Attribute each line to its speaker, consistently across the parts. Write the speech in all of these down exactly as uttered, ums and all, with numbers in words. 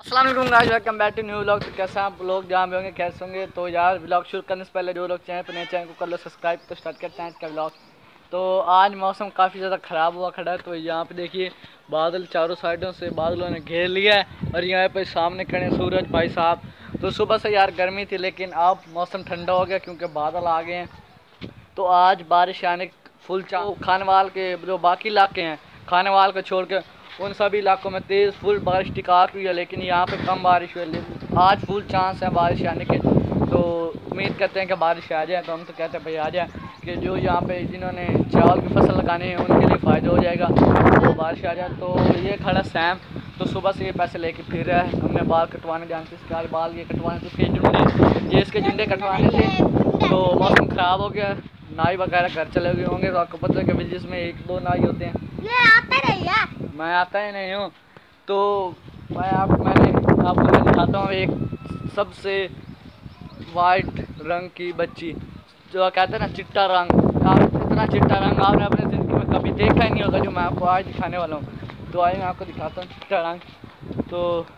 Speaker 1: अस्सलाम वालेकुम guys, welcome back to new vlog. तो कैसे आप लोग जहाँ भी होंगे कैसे होंगे। तो यार व्लॉग शुरू करने से पहले जो लोग चैनल पर नए चैनल को कर लो सब्सक्राइब। तो स्टार्ट करते हैं इसका व्लॉग। तो आज मौसम काफ़ी ज़्यादा ख़राब हुआ खड़ा है। तो यहाँ पे देखिए बादल चारों साइडों से बादलों ने घेर लिया है और यहाँ पे सामने खड़े सूरज भाई साहब। तो सुबह से यार गर्मी थी लेकिन अब मौसम ठंडा हो गया क्योंकि बादल आ गए हैं। तो आज बारिश आने फुल चा खानवाल के जो बाकी इलाके हैं खानवाल को छोड़ के उन सभी इलाकों में तेज़ फुल बारिश टिकाट हुई है, लेकिन यहाँ पे कम बारिश हुई है। आज फुल चांस है बारिश आने के। तो उम्मीद करते हैं कि बारिश आ जाए। तो हम तो कहते हैं भाई आ जाए कि जो यहाँ पे जिन्होंने चावल की फसल लगानी है उनके लिए फ़ायदा हो जाएगा। तो बारिश आ जाए। तो ये खड़ा सैम तो सुबह से ये पैसे लेके फिर रहा है। हमने बाल कटवाने जाने थे, इसके आज बाल ये कटवाने थे, इसके जुंडे ये इसके जुंडे कटवाने थे। तो मौसम ख़राब हो गया, नाई वगैरह घर चले गए होंगे। तो आपको पता है कि विलेज में एक दो नाई होते हैं।
Speaker 2: ये आता नहीं है,
Speaker 1: मैं आता ही नहीं हूँ। तो मैं आप मैंने आपको मैं दिखाता हूँ एक सबसे वाइट रंग की बच्ची, जो कहते हैं ना चिट्टा रंग। आप इतना चिट्टा रंग आपने अपनी ज़िंदगी में कभी देखा ही नहीं होगा जो मैं आपको आज दिखाने वाला हूँ। तो आइए मैं आपको दिखाता हूँ चिट्टा रंग। तो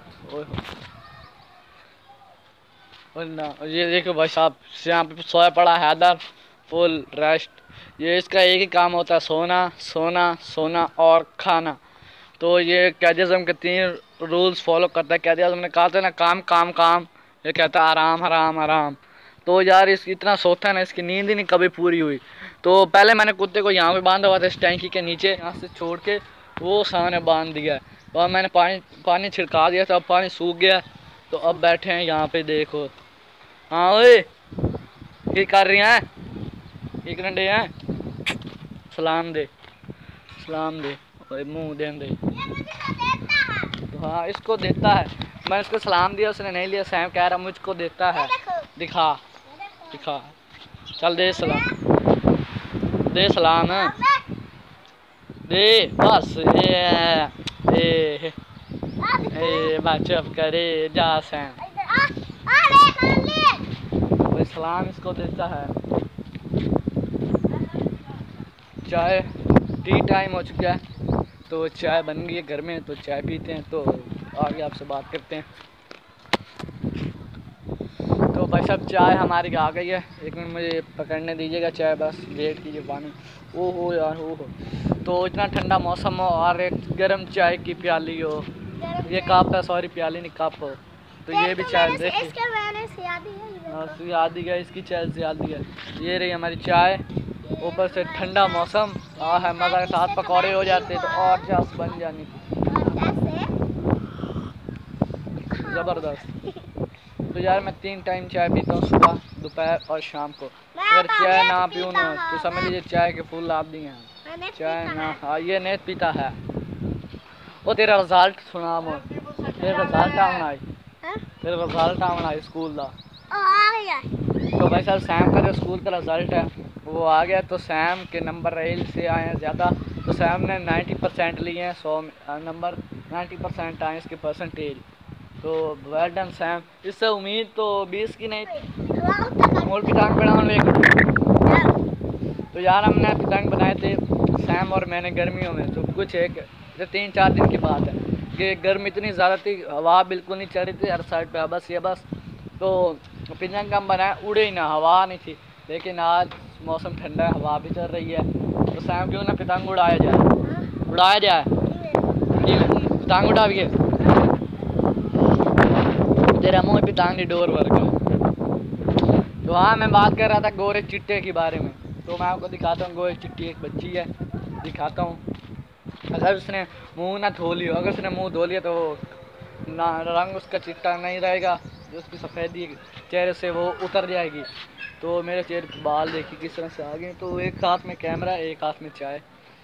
Speaker 1: और ना ये देखो भाई साहब यहाँ पे सोया पड़ा है हैदर फुल रेस्ट। ये इसका एक ही काम होता है सोना सोना सोना और खाना। तो ये कैद आज़म के तीन रूल्स फॉलो करता है। कैद आज़म ने कहा था ना काम काम काम, ये कहता है आराम आराम आराम। तो यार इस इतना सोता है ना, इसकी नींद ही नहीं कभी पूरी हुई। तो पहले मैंने कुत्ते को यहाँ पे बांधा हुआ था इस टैंकी के नीचे, यहाँ से छोड़ के वो सामने बांध दिया और मैंने पानी पानी छिड़का दिया था। अब पानी सूख गया तो अब बैठे हैं यहाँ पे देखो। हाँ ओए क्या कर रही हैं, एक डंडे हैं, सलाम दे सलाम दे मुँह दे दे। तो हाँ इसको देता है, मैं इसको सलाम दिया उसने नहीं लिया। सैम कह रहा मुझको देता है, दिखा दिखा चल दे सलाम दे सलाम है दे बस। ए ए ए चुप करे जा सैम सलाम इसको देता है। चाय टी टाइम हो चुका है तो चाय बन गई है घर में, तो चाय पीते हैं। तो आगे आपसे बात करते हैं। तो भाई साहब चाय हमारी आ गई है, एक मिनट मुझे पकड़ने दीजिएगा चाय, बस वेट कीजिए पानी। ओहो यार ओहो, तो इतना ठंडा मौसम हो और एक गर्म चाय की प्याली हो, ये कप है सॉरी प्याली नहीं कप हो। तो ये भी चाय देखिए याद ही गया, इसकी चाय से याद है। ये रही हमारी चाय, ऊपर से ठंडा मौसम आ है मज़ा के साथ पकौड़े हो जाते तो और चास बन जानी थी ज़बरदस्त। तो यार मैं तीन टाइम चाय पीता हूँ, सुबह दोपहर और शाम को। अगर चाय ना पीऊँ ना तो समझ लीजिए चाय के फूल आप दिए हैं। चाय ना हाँ ये नहीं पीता है। वो तेरा रिजल्ट सुना मो तेरा रिजल्ट आना आई तेरा रिजल्ट आना आई स्कूल का। तो भाई साहब सैम का जो स्कूल का रिज़ल्ट है वो आ गया। तो सैम के नंबर रेल से आए हैं ज़्यादा, तो सैम ने नब्बे परसेंट लिए हैं, सौ नंबर नब्बे परसेंट आए इसके परसेंटेज। तो वेल डन सैम, इससे उम्मीद तो बीस की नहीं थी। और पिटांग बनाने तो यार हमने पिटांग बनाए थे सैम और मैंने गर्मियों में। तो कुछ एक तीन चार दिन की बात है कि गर्मी इतनी ज़्यादा थी, हवा बिल्कुल नहीं चल रही थी हर साइड पे, बस ये बस। तो पिटांग हम बनाए उड़े ही ना, हवा नहीं थी। लेकिन आज मौसम ठंडा है, हवा भी चल रही है। तो सैम क्यों ना पतंग उड़ाया जाए उड़ाया जाए पतंग उड़ा भी तेरा मुँह पतंग की डोर वर्क है। तो हाँ मैं बात कर रहा था गोरे चिट्टे के बारे में। तो मैं आपको दिखाता हूँ गोरे चिट्टी एक बच्ची है, दिखाता हूँ। अगर उसने मुँह ना धो लिया, अगर उसने मुँह धो लिया तो ना रंग उसका चिट्टा नहीं रहेगा, जो उसकी सफ़ेदी चेहरे से वो उतर जाएगी। तो मेरे चेहरे पे बाल देखिए किस तरह से आ गए। तो एक हाथ में कैमरा एक हाथ में चाय।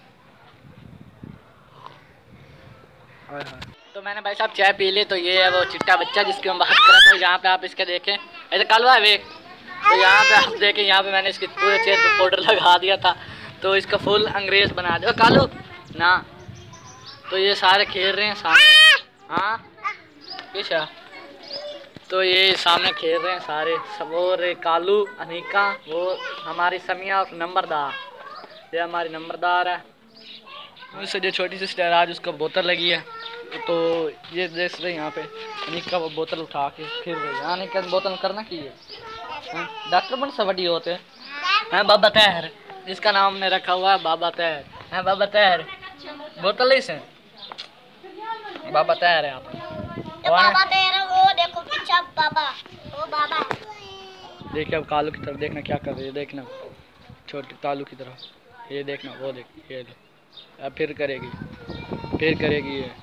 Speaker 1: तो मैंने भाई साहब चाय पी ली। तो ये है वो चिट्टा बच्चा जिसकी हम बात कर रहे थे। यहाँ पे आप इसके देखें ऐसे कालवा है। तो यहाँ पे आप देखें, यहाँ पे मैंने इसके पूरे चेहरे पे पाउडर लगा दिया था तो इसका फुल अंग्रेज़ बना दिया कालू ना। तो ये सारे खेल रहे हैं सामने। हाँ किशा तो ये सामने खेल रहे हैं सारे सब। और कालू अनिका वो हमारी समिया और नंबरदार, ये हमारी नंबरदार है। मुझसे जो छोटी सिस्टर आज उसको बोतल लगी है तो ये देख रहे यहाँ पे अनिका वो बोतल उठा के फिर रही है। अनिका बोतल करना की है, डॉक्टर बन सवडी होते हैं बाबा तैर, जिसका नाम ने रखा हुआ है बाबा तैर है। बाबा तैर बोतल से बाबा तैर है यहाँ पे।
Speaker 2: बाबा तैर वो देखो पीछे बाबा, वो बाबा
Speaker 1: देखिए अब कालू की तरफ देखना क्या कर रही है, देखना छोटी कालू की तरफ, ये देखना वो देख, ये लो अब फिर करेगी, फिर करेगी ये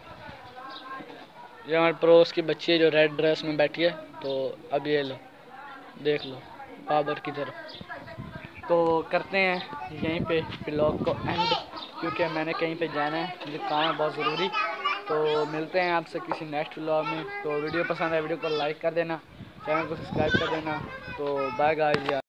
Speaker 1: ये हमारे पड़ोस की बच्ची है जो रेड ड्रेस में बैठी है। तो अब ये लो देख लो बाबर की तरफ। तो करते हैं यहीं पे व्लॉग को एंड, क्योंकि मैंने कहीं पे जाना है, मुझे काम है बहुत ज़रूरी। तो मिलते हैं आपसे किसी नेक्स्ट व्लॉग में। तो वीडियो पसंद है वीडियो को लाइक कर देना, चैनल को सब्सक्राइब कर देना। तो बाय गाइस।